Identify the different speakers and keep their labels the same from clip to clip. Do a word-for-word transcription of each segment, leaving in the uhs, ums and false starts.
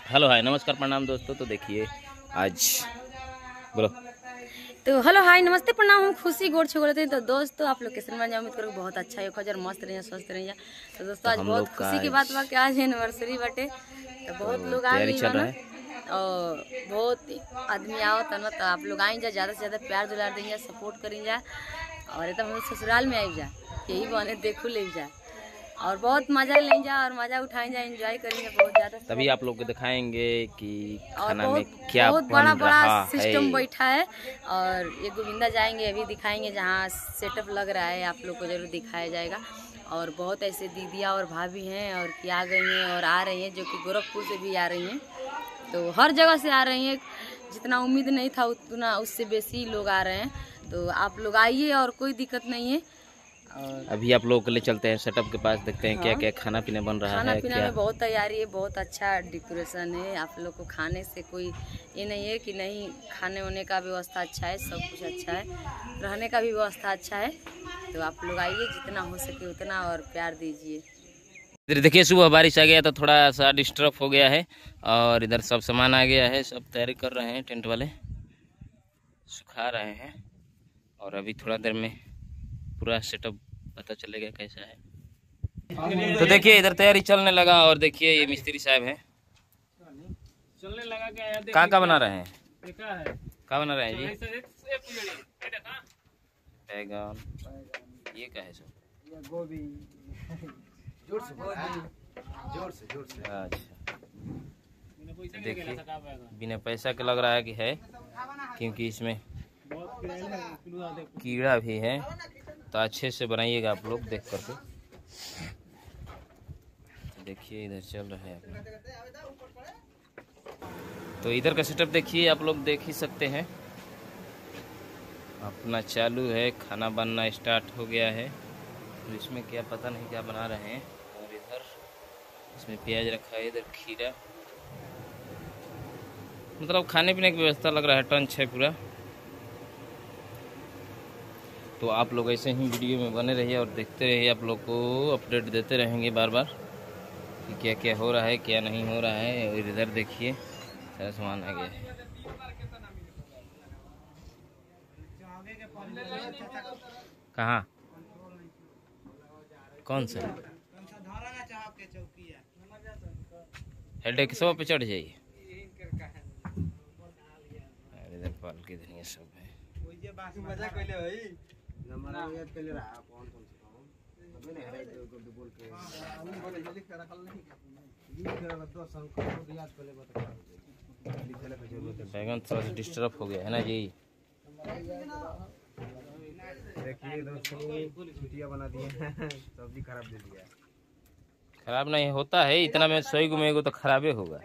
Speaker 1: Hello hi नमस्कार प्रणाम दोस्तों। तो देखिए आज बोलो
Speaker 2: तो हेलो हाय नमस्ते प्रणाम। हम खुशी गोड़ छे बोलते हैं। तो दोस्तों आप लोग कैसे मजा उम्मीद करो बहुत अच्छा है खजर मस्त रहिए स्वस्थ रहिए। तो दोस्तों आज बहुत खुशी की बात बा कि आज एनिवर्सरी बटे तो बहुत लोग आ गए
Speaker 1: चल रहा है
Speaker 2: और बहुत आदमी आओ तना तो आप लोग आई जा ज़्यादा से ज़्यादा प्यार दुलार देंगे सपोर्ट करें जा और एकदम ससुराल में आई जा यही बने देखो ले जा और बहुत मजा लें जा और मजा उठाएं जा एंजॉय करेंगे बहुत ज्यादा।
Speaker 1: तभी आप लोग को दिखाएंगे कि खाना
Speaker 2: बहुत,
Speaker 1: में क्या
Speaker 2: बहुत
Speaker 1: बन
Speaker 2: बड़ा बड़ा
Speaker 1: रहा
Speaker 2: सिस्टम
Speaker 1: है।
Speaker 2: बैठा है और ये गोविंदा जाएंगे अभी दिखाएंगे जहाँ सेटअप लग रहा है आप लोग को जरूर दिखाया जाएगा। और बहुत ऐसे दीदियाँ और भाभी हैं और कि आ गई हैं और आ रही हैं जो कि गोरखपुर से भी आ रही हैं। तो हर जगह से आ रही हैं, जितना उम्मीद नहीं था उतना उससे बेसी लोग आ रहे हैं। तो आप लोग आइए और कोई दिक्कत नहीं है।
Speaker 1: और अभी आप लोगों के लिए चलते हैं सेटअप के पास, देखते हैं हाँ? क्या क्या खाना पीना बन रहा
Speaker 2: खाना
Speaker 1: है।
Speaker 2: खाना पीना में बहुत तैयारी है, बहुत अच्छा डेकोरेशन है। आप लोग को खाने से कोई ये नहीं है कि नहीं, खाने होने का व्यवस्था अच्छा है, सब कुछ अच्छा है, रहने का भी व्यवस्था अच्छा है। तो आप लोग आइए जितना हो सके उतना और प्यार दीजिए।
Speaker 1: इधर देखिए सुबह बारिश आ गया तो थोड़ा सा डिस्टर्ब हो गया है और इधर सब सामान आ गया है, सब तैयारी कर रहे हैं, टेंट वाले सुखा रहे हैं और अभी थोड़ा देर में पूरा सेटअप पता चलेगा कैसा है। तो देखिए इधर तैयारी चलने लगा और देखिए ये मिस्त्री साहब हैं
Speaker 3: चलने लगा क्या यार।
Speaker 1: कहाँ का बना रहे हैं,
Speaker 3: क्या है
Speaker 1: कहाँ बना रहे हैं जी? बैगन ये क्या है सब?
Speaker 3: गोभी जोर से जोर से जोर से।
Speaker 1: अच्छा देखिए बिना पैसा के लग रहा है कि है, क्योंकि इसमें कीड़ा भी है। तो अच्छे से बनाइएगा आप लोग देख करके। देखिए इधर चल रहा है अपना, तो इधर का सेटअप देखिए आप लोग देख ही सकते हैं अपना चालू है, खाना बनना स्टार्ट हो गया है। तो इसमें क्या पता नहीं क्या बना रहे हैं। और इधर इसमें प्याज रखा है, इधर खीरा, मतलब खाने पीने की व्यवस्था लग रहा है टंच है पूरा। तो आप लोग ऐसे ही वीडियो में बने रहिए और देखते रहिए, आप लोग को अपडेट देते रहेंगे बार बार कि क्या क्या हो रहा है क्या नहीं हो रहा है। और इधर देखिए सारा सामान आ गया है। कहाँ कौन सा हेडेक सब पे चढ़ जाइए। इधर पाल के धनिया सब है। बैगन थोड़ा सा डिस्टर्ब हो गया है ना जी।
Speaker 3: देखिए दोस्तों छुट्टियां बना दी हैं, सब्जी खराब दे दिया।
Speaker 1: खराब नहीं होता है, इतना में सही घूमेगा तो खराबे होगा।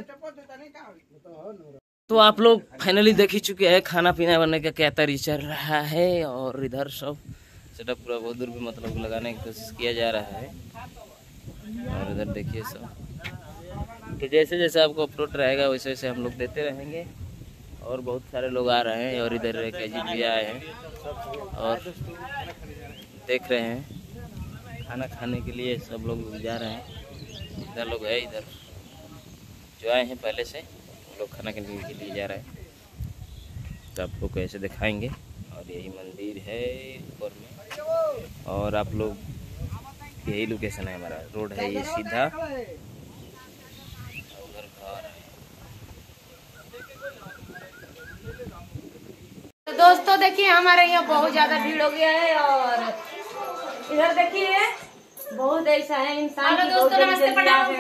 Speaker 1: तो आप लोग फाइनली देख ही चुके हैं खाना पीना बनने का क्या तरीका चल रहा है। और इधर सब सेटअप पूरा बहुत दूर पे मतलब लगाने की कोशिश किया जा रहा है। और इधर देखिए सब तो जैसे जैसे आपको अपलोड रहेगा वैसे वैसे हम लोग देते रहेंगे। और बहुत सारे लोग आ रहे हैं और इधर एक अजीत भी आए हैं और देख रहे हैं खाना खाने के लिए सब लोग जा रहे हैं। इधर लोग है, इधर जो आए हैं पहले से लोग खाना खाने के लिए जा रहे हैं। तो आप लोग को ऐसे दिखाएंगे। और यही मंदिर है ऊपर में और आप लोग यही लोकेशन है, हमारा रोड है ये सीधा। उधर घर है।
Speaker 2: तो दोस्तों देखिए हमारे यहाँ बहुत ज्यादा भीड़ हो गया है और इधर देखिए बहुत ऐसा है इंसान। हेलो दोस्तों नमस्ते प्रणाम।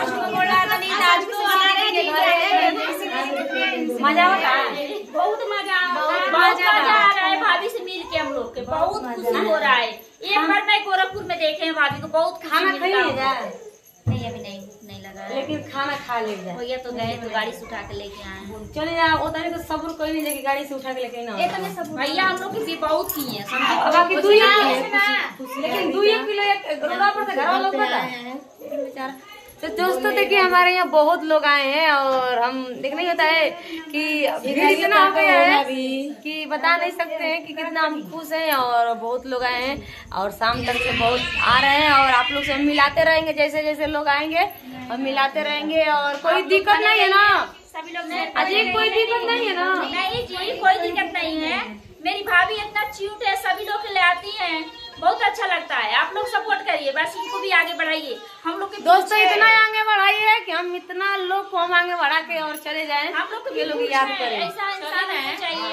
Speaker 2: मजा होता है,
Speaker 4: बहुत मजा बहुत मजा आ रहा है। भाभी से मिल के हम लोग के बहुत खुशी हो रहा है। एक बार मैं गोरखपुर में देखे हैं भाभी को, बहुत
Speaker 2: खाना खाइए जा
Speaker 4: नहीं अभी नहीं नहीं लगा है।
Speaker 2: लेकिन खाना खा ले जा।
Speaker 4: भैया तो गए तो गाड़ी से उठा के लेके आए।
Speaker 2: चले जा उतने तो सब्र कोई नहीं लेके गाड़ी से उठा के लेके ना।
Speaker 4: भैया हम लोग की बहुत की है
Speaker 2: बाकी दो ही, लेकिन दो एक किलो एक रोड़ा पर से घर वालों को बेचारा तो दोस्तों देखिए हमारे यहाँ बहुत लोग आए हैं और हम देखने होता है कि भीड़ इतना हो गया है कि बता नहीं सकते हैं कि कितना हम खुश हैं और बहुत लोग आए हैं और शाम तक से बहुत आ रहे हैं और आप लोग से हम मिलाते रहेंगे जैसे जैसे लोग आएंगे हम मिलाते रहेंगे और कोई दिक्कत नहीं है ना
Speaker 4: सभी लोग
Speaker 2: अजय कोई दिक्कत नहीं है ना
Speaker 4: नहीं जी कोई दिक्कत नहीं है। मेरी भाभी इतना क्यूट है सभी लोग ले आती हैं बहुत अच्छा लगता है। आप लोग सपोर्ट करिए बस इनको भी आगे बढ़ाइए। हम लोग के
Speaker 2: दोस्तों इतना आगे बढ़ाइए कि हम इतना लोग को हम आगे बढ़ा के और चले जाएं
Speaker 4: हम लोग को
Speaker 2: ये लोग याद करें।
Speaker 4: ऐसा इंसान है चाहिए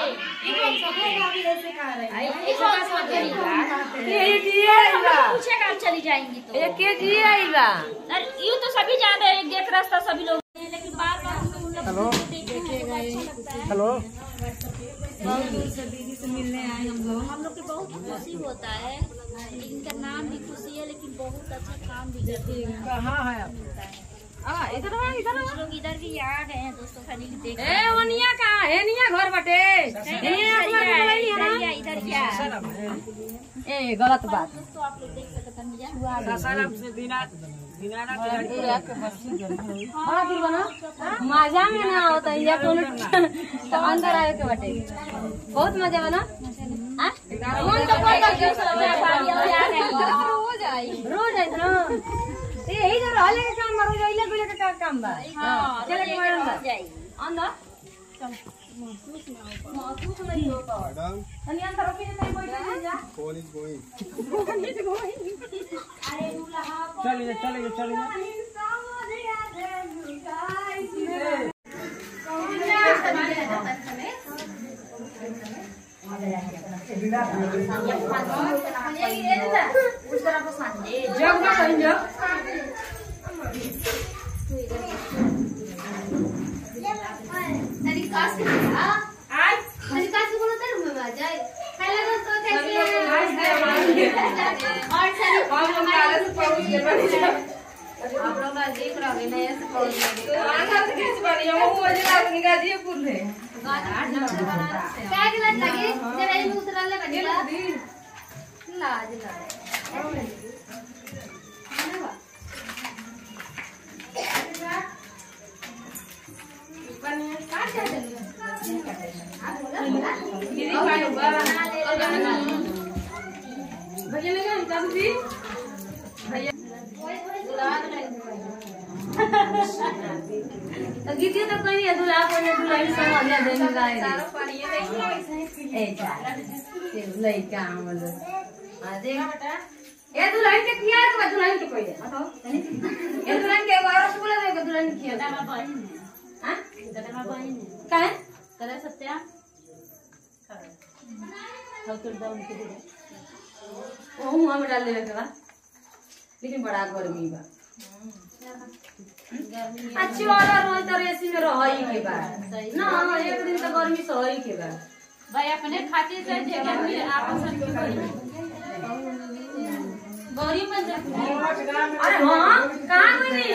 Speaker 4: पूछेगा आप चली जाएंगी तो
Speaker 2: एक के जी आएगा
Speaker 4: यूँ तो सभी जा रहे हैं देख रास्ता सभी लोग लेकिन बार बार हेलो
Speaker 3: हेलो
Speaker 5: बहुत दूर से दीदी से मिलने आए हम लोग
Speaker 4: हम लोग को बहुत खुशी होता है। इनका नाम भी खुशी है लेकिन बहुत अच्छा काम भी करते हैं।
Speaker 3: कहाँ है आप?
Speaker 2: इधर इधर
Speaker 4: कुछ लोग इधर भी आ गए हैं दोस्तों खाली देख
Speaker 2: ए वनिया कहाँ है निया घर बटे
Speaker 4: इधर इधर क्या
Speaker 2: ए गलत बात
Speaker 4: तो आप लोग देख सकते हैं
Speaker 3: सासाराम से दिनात दिनानाथ
Speaker 2: बड़ा दूर बना मजा में ना होता है या तो अंदर आए के बटे बहुत मजा बना मन तो रोज आई रोज आई ना यही जो रहले के काम रोज आइले गुले के काम बा हां चले के मैडम बा अंदर चल महसूस नहीं होता मैडम तनी अंदर रखी नहीं बैठ जा
Speaker 3: कौन इज गोइंग
Speaker 2: कौन इज गोइंग अरे दूल्हा
Speaker 3: चलिए चलिए चलिए
Speaker 2: जग ना कहीं जग
Speaker 5: तरीकास के आज तरीकास को बोलते हैं मैं जाए पहले दोस्तों कैसे और सर हम लोग काले से पहुंच गए बनी आप लोग आज देख रहे हैं नए से पहुंच गए तो आधा से कैसे बनी हम वो मुझे लागनी गाजीपुर में क्या गलत लगे जब आई में उतरले बनी लाज लगे
Speaker 2: भैया लगा हम भी भैया तो गीतियो तो कोई नहीं दूल्हा को ने दुल्हन से हल्ला देने लाए सारा पानी ये ए जा ये लइका हमल आ देख बेटा ए दुल्हन के किया है दुल्हन के कोई है बताओ ए दुल्हन के वारस बोला दे दुल्हन की है हां कदमा बहन का है करे सत्या हाउ कर डाउन के दे ओ मुंह में डाल ले के लेकिन बड़ा गर्मी बा अच्छी वाला रोज तो रेसी में रही के बा ना एक दिन तो गर्मी सही के बा
Speaker 4: भाई अपने खातिर से जगह में आपस में गौरी बन
Speaker 2: अरे हाँ कहाँ गई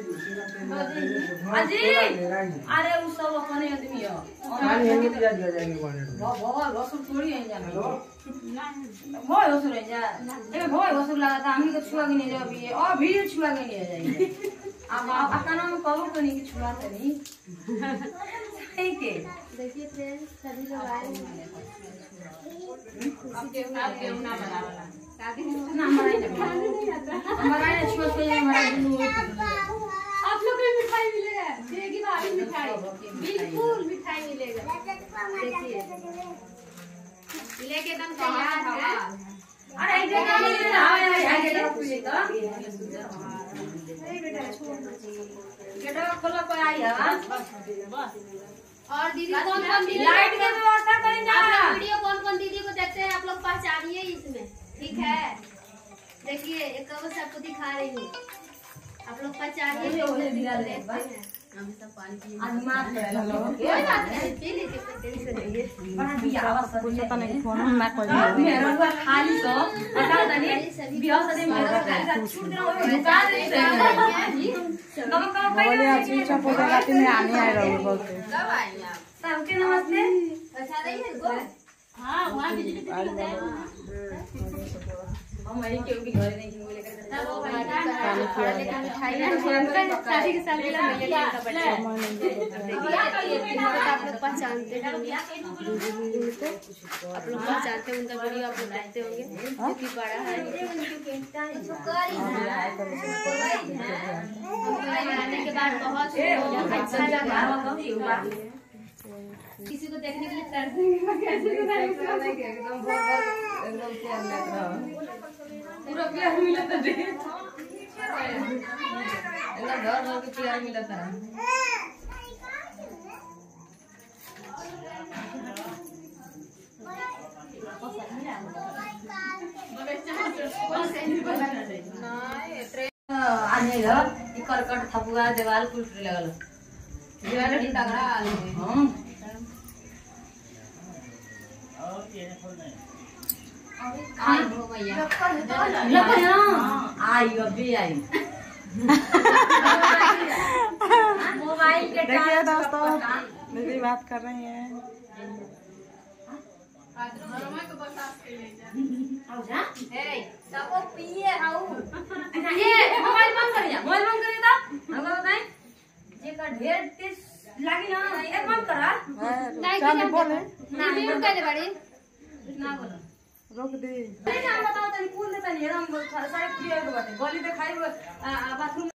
Speaker 2: अजी अरे वो सब अपने आदमी है
Speaker 3: आज यहीं दिया दिया जाएंगे वाले
Speaker 2: बहुत वसूल थोड़ी है जाने बहुत वसूल है जा ये बहुत वसूल लगा था हम तो छुआ के नहीं अभी अभी छुआ के नहीं जाएंगे अब आप का नाम कहो तो नहीं कि छुआ तो नहीं ठीक है
Speaker 5: देखिए फ्रेंड्स सभी लोग आए हैं
Speaker 2: आप के आप के ना बना वाला ना हमारा नहीं हमारा है छुआ के हमारा
Speaker 5: आप लोग को मिठाई मिलेगा देगी भाभी मिठाई बिल्कुल मिठाई मिलेगा देखिए लेके एकदम तैयार है
Speaker 2: अरे ये काम नहीं ना है है ये पूछे तो गेटवा खोला कोई आई है
Speaker 5: और दीदी कौन कौन दीदी
Speaker 2: लाइट की व्यवस्था करें ना
Speaker 5: आप लोग वीडियो कौन कौन दीदी को देखते हैं आप लोग पहचानिए इसमें ठीक है। देखिए एक और सबको दिखा रही हूँ आप लोग पहचानिए हम सब पानी पी
Speaker 2: आज मार ले लो
Speaker 5: कोई बात नहीं पी लीजिए कोई टेंशन नहीं है
Speaker 2: बड़ा बियाह सब कुछ पता नहीं फोन में मैं कोई मेरा हुआ खाली तो बता दनी बियाह से मेरा खाली छूट देना वो दुकान दे कब कब पहले अच्छी अच्छा फोटो लाती में आने आ रहा हूं बोलते
Speaker 5: कब आई आप
Speaker 2: सबके नमस्ते
Speaker 5: अच्छा रही है गो
Speaker 4: हाँ वहाँ बिजली
Speaker 2: हम वही के भी घरे नहीं घूमे लेकर
Speaker 5: मिठाई शादी के साल मिला मिले का बर्थडे आप लोग पहचानते होंगे आप लोग पहचानते हैं उनका वीडियो आप लोग देखते होंगे क्योंकि बड़ा है आने के बाद बहुत अच्छा लगा किसी को देखने के लिए तरसते
Speaker 2: पूरा प्यार मिला था दे घर घर के प्यार मिला था आने घर ई करकट थपुआ देवाल कुल लगल दीवार की तगड़ा हां आई हो भैया लपया आई अभी आई मोबाइल के
Speaker 6: देखिए दोस्तों दीदी बात कर रही हैं।
Speaker 2: आओ जा ए सबको पिए आओ ये मोबाइल बंद कर जा मोबाइल बंद कर दे तो हमको बताएं जे का ढेर तेज लागी ना एक बंद करा
Speaker 6: चांदी बोले
Speaker 5: ना म्यूट कर दे बड़ी
Speaker 2: ना बोलो
Speaker 6: रोक दे
Speaker 2: नहीं हम बताओ तनी कूल देता नहीं हम सारे प्रिय को बाटे गली पे खाई बाथरूम